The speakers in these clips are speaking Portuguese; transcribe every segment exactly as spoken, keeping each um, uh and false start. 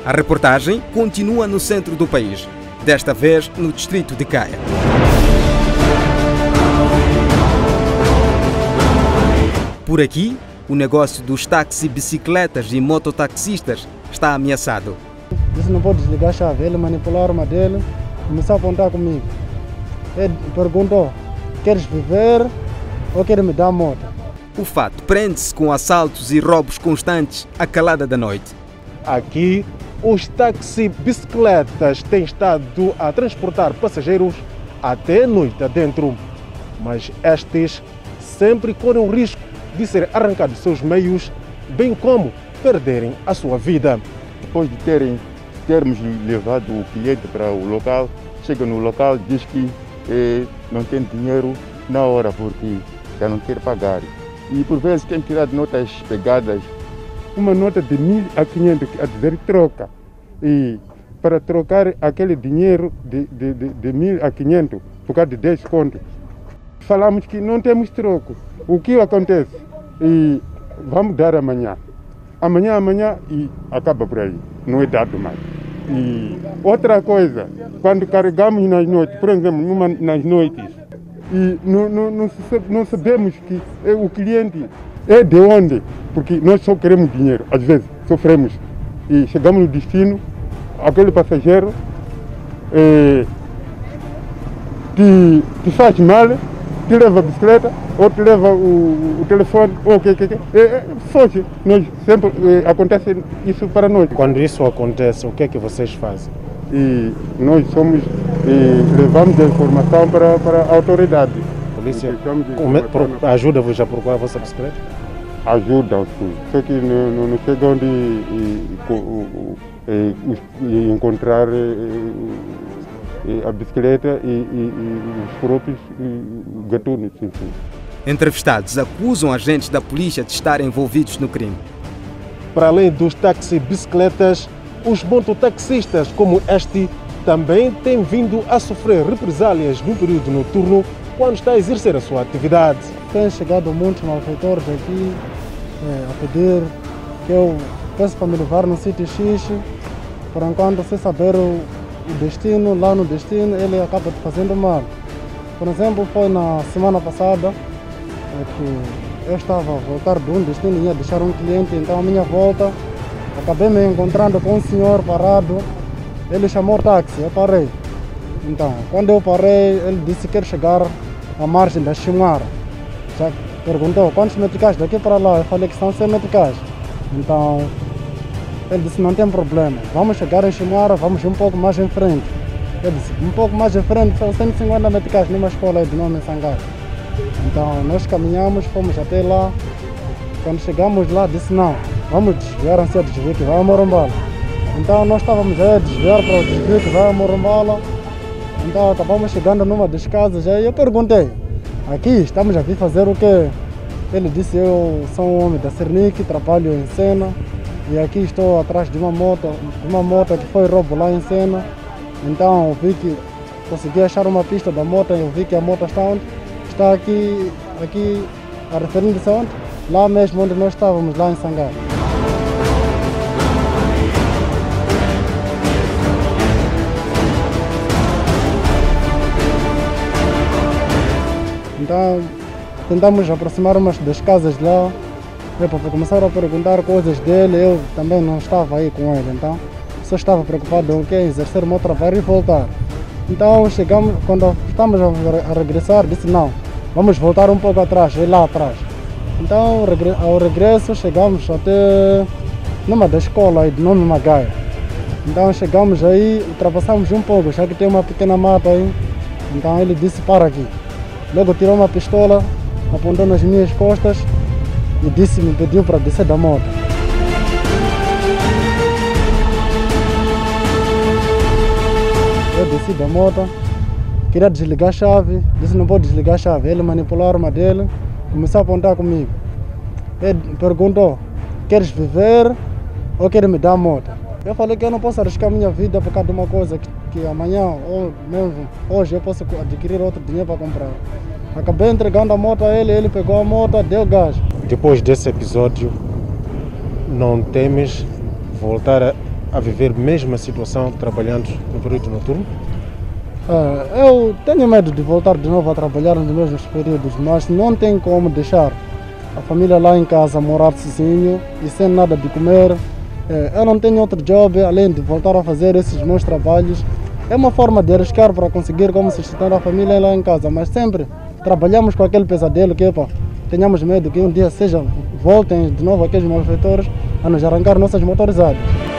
A reportagem continua no centro do país, desta vez no distrito de Caia. Por aqui, o negócio dos táxis, bicicletas e mototaxistas está ameaçado. Disse não pode desligar a chave, ele manipular a arma dele, começou a apontar comigo. Ele perguntou, queres viver ou queres me dar a moto? O fato prende-se com assaltos e roubos constantes à calada da noite. Aqui, os taxi-bicicletas têm estado a transportar passageiros até noite adentro, mas estes sempre correm o risco de serem arrancados dos seus meios, bem como perderem a sua vida. Depois de terem, termos levado o cliente para o local, chega no local e diz que eh, não tem dinheiro na hora porque já não quer pagar. E por vezes tem tirado notas pegadas. Uma nota de mil a quinhentos a dizer troca. E para trocar aquele dinheiro de, de, de, de mil a quinhentos por causa de dez contos, falamos que não temos troco. O que acontece? E vamos dar amanhã. Amanhã, amanhã e acaba por aí. Não é dado mais. E outra coisa, quando carregamos nas noites, por exemplo, numa, nas noites, e não, não, não, não sabemos que o cliente é de onde, porque nós só queremos dinheiro, às vezes sofremos. E chegamos no destino, aquele passageiro eh, te, te faz mal, te leva a bicicleta, ou te leva o, o telefone, ou o que, que, que, é, foge. Nós sempre é, acontece isso para nós. Quando isso acontece, o que é que vocês fazem? E nós somos, e levamos a informação para, para a autoridade. A polícia ajuda-vos a procurar a vossa bicicleta? Ajuda, sim. Só que não, não, não chega onde e, e, e, e encontrar e, a bicicleta e, e, e os próprios gatunos. Sim, sim. Entrevistados acusam agentes da polícia de estarem envolvidos no crime. Para além dos taxi-bicicletas, os mototaxistas como este também têm vindo a sofrer represálias no período noturno quando está a exercer a sua atividade. Tem chegado muitos malfeitores aqui é, a pedir que eu peço para me levar no sítio X, por enquanto sem saber o, o destino, lá no destino ele acaba te fazendo mal. Por exemplo, foi na semana passada é, que eu estava a voltar de um destino e ia deixar um cliente, então a minha volta acabei me encontrando com um senhor parado, ele chamou o táxi, eu parei. Então, quando eu parei, ele disse que quer chegar à margem da Chimara. Já perguntou quantos meticais daqui para lá, eu falei que são cem meticais. Então, ele disse não tem problema, vamos chegar em Chimara, vamos um pouco mais em frente. Eu disse, um pouco mais em frente, são cento e cinquenta meticais numa escola de nome Sangaro. Então, nós caminhamos, fomos até lá. Quando chegamos lá, disse não, vamos desviar assim a desvio que vai a Morumbala. Então nós estávamos a desviar para o desvio que vai a Morumbala. Então acabamos chegando numa das casas e eu perguntei, aqui estamos a vir fazer o quê? Ele disse, eu sou um homem da Cernic, trabalho em Sena e aqui estou atrás de uma moto, de uma moto que foi roubo lá em Sena. Então eu vi que consegui achar uma pista da moto, eu vi que a moto está onde? Está aqui, aqui a referência onde? Lá mesmo onde nós estávamos, lá em Sangaro. Então, tentamos aproximar umas das casas lá, para começar a perguntar coisas dele, eu também não estava aí com ele, então só estava preocupado em okay, exercer o meu trabalho e voltar. Então, chegamos, quando estamos a regressar, disse não, vamos voltar um pouco atrás, ir lá atrás. Então, ao regresso, chegamos até numa da escola aí, de nome Magaia. Então, chegamos aí, ultrapassamos um pouco, já que tem uma pequena mata aí. Então, ele disse, para aqui. Logo tirou uma pistola, apontou nas minhas costas e disse, me pediu para descer da moto. Eu desci da moto, queria desligar a chave, disse, não pode desligar a chave. Ele manipulou a arma dele. Começou a apontar comigo. Ele perguntou, queres viver ou queres me dar a moto? Eu falei que eu não posso arriscar minha vida por causa de uma coisa que, que amanhã ou mesmo hoje eu posso adquirir outro dinheiro para comprar. Acabei entregando a moto a ele, ele pegou a moto, deu gás. Depois desse episódio, não temes voltar a, a viver a mesma situação trabalhando no período noturno? Ah, eu tenho medo de voltar de novo a trabalhar nos mesmos períodos, mas não tem como deixar a família lá em casa morar sozinho e sem nada de comer. É, eu não tenho outro job além de voltar a fazer esses meus trabalhos. É uma forma de arriscar para conseguir como sustentar a família lá em casa, mas sempre trabalhamos com aquele pesadelo que epa, tenhamos medo que um dia seja, voltem de novo aqueles malfeitores a nos arrancar nossas motorizadas.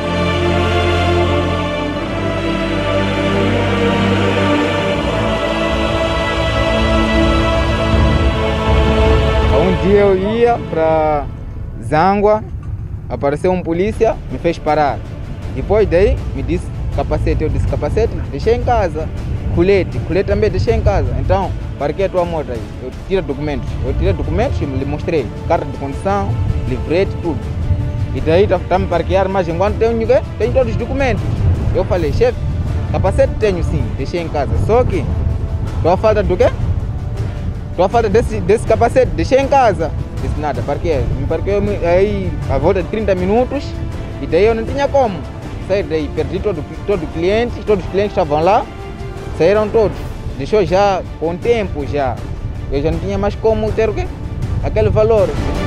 Um dia eu ia para Zangua, apareceu um polícia, me fez parar. Depois daí me disse capacete, eu disse capacete, deixei em casa. Colete, colete também deixei em casa. Então, parquei a tua moto aí, eu tiro documentos. Eu tirei documentos e lhe mostrei, carta de condução, livrete, tudo. E daí está me parquear, mas enquanto tenho ninguém, tenho todos os documentos. Eu falei, chefe, capacete tenho sim, deixei em casa. Só que, estou a falta do quê? Estou a falta desse, desse capacete, deixei em casa. Disse nada, parquei. Me parquei aí a volta de trinta minutos e daí eu não tinha como sair daí. Perdi todo, todo cliente, todos os clientes estavam lá, saíram todos. Deixou já com tempo já. Eu já não tinha mais como ter o quê? Aquele valor.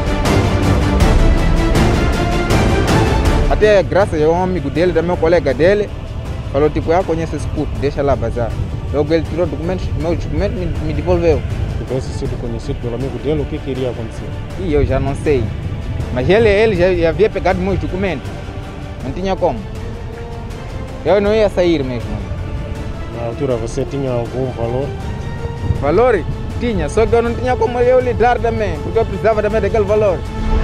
Até graças a um amigo dele, da meu colega dele, falou tipo, ah, conheço esse puto, deixa lá vazar. Logo ele tirou documentos, meus documentos me, me devolveu. Se tivesse sido conhecido pelo amigo dele, o que queria acontecer? E eu já não sei. Mas ele, ele já havia pegado meus documentos. Não tinha como. Eu não ia sair mesmo. Na altura você tinha algum valor? Valor? Tinha, só que eu não tinha como eu lidar também, porque eu precisava também daquele valor.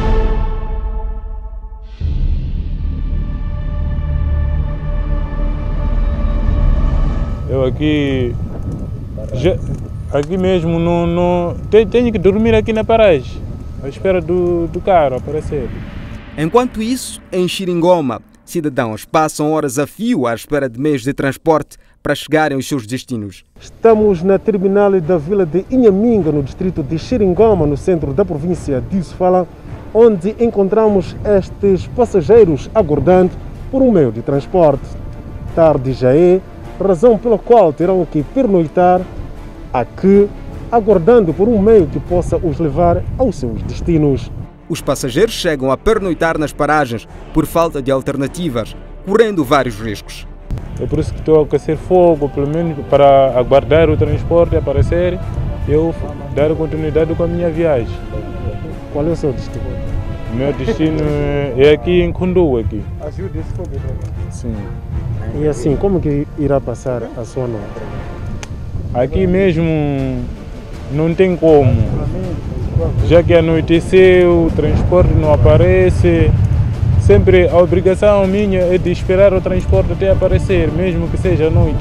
Eu aqui, já, aqui mesmo, não, não, tenho, tenho que dormir aqui na paragem, à espera do, do carro aparecer. Enquanto isso, em Xiringoma, cidadãos passam horas a fio à espera de meios de transporte para chegarem aos seus destinos. Estamos na terminal da vila de Inhaminga, no distrito de Xiringoma, no centro da província de Sofala, onde encontramos estes passageiros aguardando por um meio de transporte. Tarde já é, razão pela qual terão que pernoitar aqui, aguardando por um meio que possa os levar aos seus destinos. Os passageiros chegam a pernoitar nas paragens por falta de alternativas, correndo vários riscos. É por isso que estou a aquecer fogo, pelo menos para aguardar o transporte aparecer e eu dar continuidade com a minha viagem. Qual é o seu destino? O meu destino é aqui em Kundu, aqui. Sim. E assim, como que irá passar a sua noite? Aqui mesmo não tem como. Já que anoiteceu, o transporte não aparece. Sempre a obrigação minha é de esperar o transporte até aparecer, mesmo que seja à noite.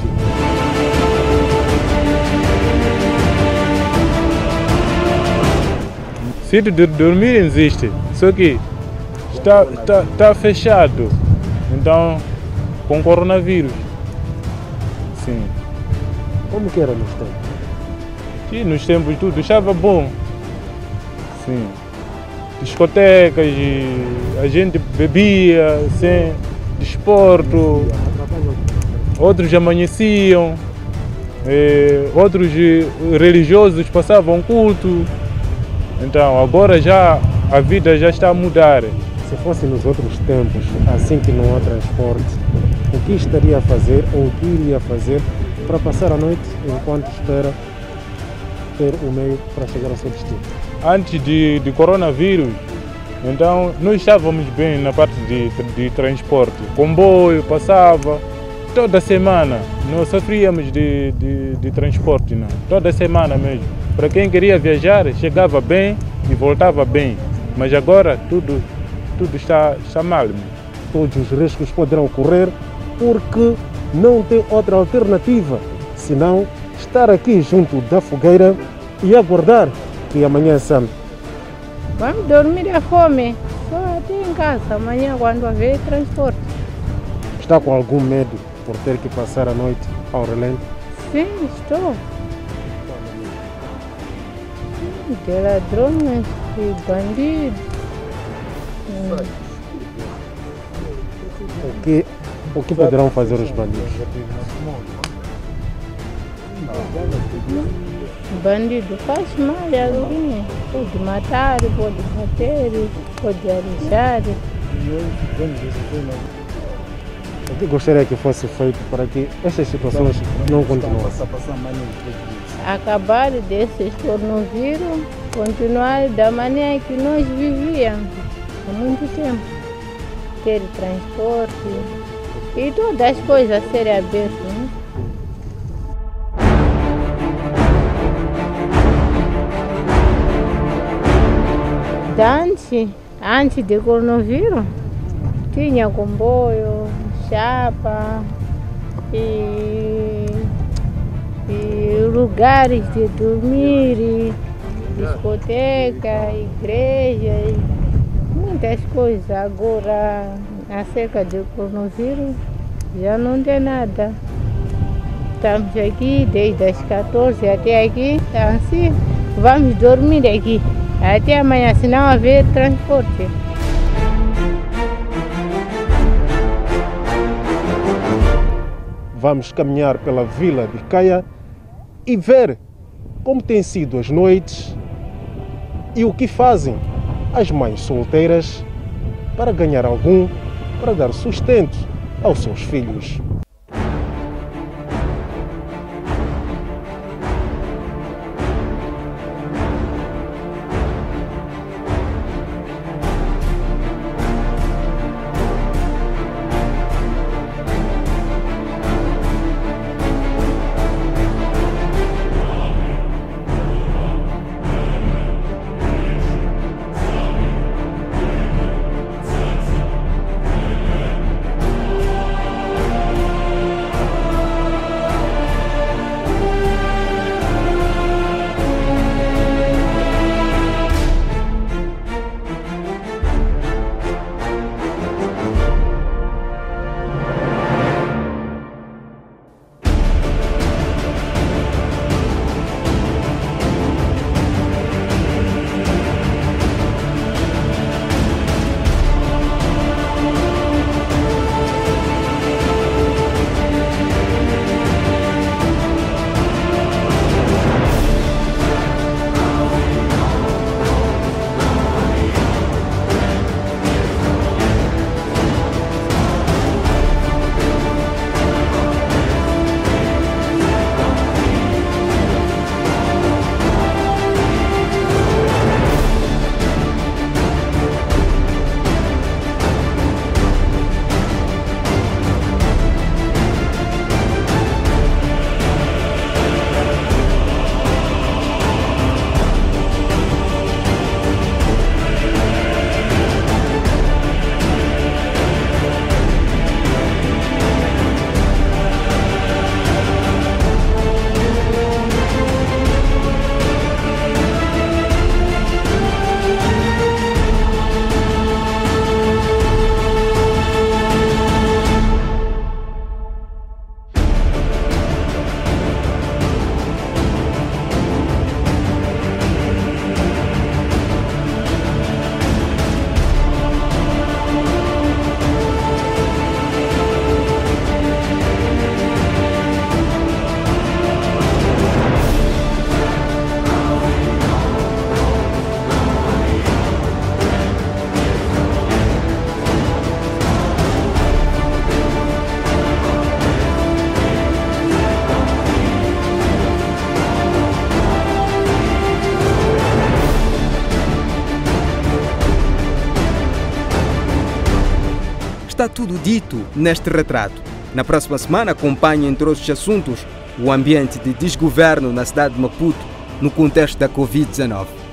Sítio de dormir existe, só que está, está, está fechado. Então, com coronavírus. Sim. Como que era nos tempos? Sim, nos tempos tudo estava bom. Sim. Discotecas, a gente bebia sem desporto, outros amanheciam, eh, outros religiosos passavam culto. Então agora já a vida já está a mudar. Se fosse nos outros tempos, assim que não há transporte, o que estaria a fazer ou o que iria fazer para passar a noite enquanto espera ter o meio para chegar ao seu destino? Antes de, de coronavírus, então nós estávamos bem na parte de, de transporte. Comboio passava toda semana, não sofríamos de, de, de transporte, não. Toda semana mesmo. Para quem queria viajar, chegava bem e voltava bem. Mas agora tudo, tudo está, está mal. Todos os riscos poderão ocorrer porque não tem outra alternativa senão estar aqui junto da fogueira e aguardar que amanheça. Vamos dormir à fome, só aqui em casa, amanhã quando haver transporte. Está com algum medo por ter que passar a noite ao relento? Sim, estou. De ladrões e bandidos. O que O que poderão fazer os bandidos? O bandido faz mal a alguém. Pode matar, pode bater, pode alisar. O que gostaria que fosse feito para que essas situações não continuassem? Acabar desses coronavírus, continuar da maneira que nós vivíamos há muito tempo. Ter transporte e todas as coisas serem abertas. Né? Antes, antes do coronavírus, tinha comboio, chapa e, e lugares de dormir, discoteca, igrejas, muitas coisas. Agora, acerca do coronavírus, já não tem nada. Estamos aqui desde as quatorze até aqui, assim, vamos dormir aqui. Até amanhã, se não haver transporte. Vamos caminhar pela vila de Caia e ver como têm sido as noites e o que fazem as mães solteiras para ganhar algum, para dar sustento aos seus filhos. Está tudo dito neste retrato. Na próxima semana acompanhe, entre outros assuntos, o ambiente de desgoverno na cidade de Maputo no contexto da Covid dezenove.